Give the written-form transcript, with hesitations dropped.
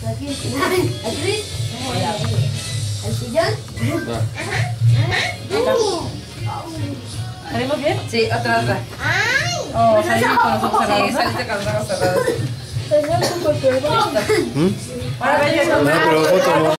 Aquí. Aquí. ¿El sillón? ¿Salimos bien? Sí, otra. Oh, salimos con los ojos cerrados. Sí, saliste con los ojos cerrados. Ahora ven, No, pero foto no.